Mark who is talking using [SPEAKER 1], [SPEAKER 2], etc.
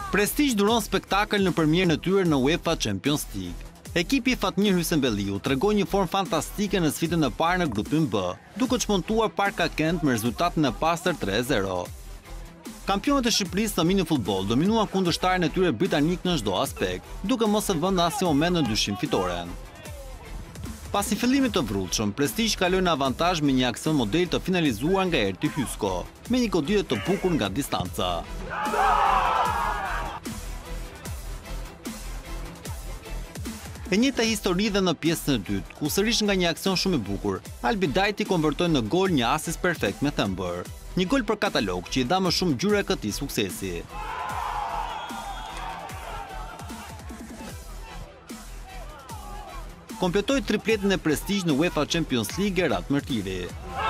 [SPEAKER 1] Prestigj duron spektakël në përmjerë në tyre në UEFA Champions League. Ekipi i Fatmir Hysembelliu tregoi një formë fantastike në sfidën e parë në grupin B, duke çmontuar Parka Kent me rezultatin e pastër 3-0. Kampionët e Shqipërisë në minifutboll dominuan kundërshtarin e tyre britanik në çdo aspekt, duke mos e vënë asnjë moment në dyshim fitoren. Pasi fillimit të vrrullshëm, Prestigj kaloi në avantazh me një aksion model të finalizuar nga Erti Hysko, me një goditje të bukur nga distanca. E njëjta histori dhe në pjesën e dytë, ku sërish nga një aksion shumë i bukur, Albi Dajti konvertoi në gol një asis perfekt me thëmbër. Një gol për katalog që i dha më shumë gjyra këtij suksesi. Kompletoi tripletin e Prestigj në UEFA Champions League Gerat Mërtiri.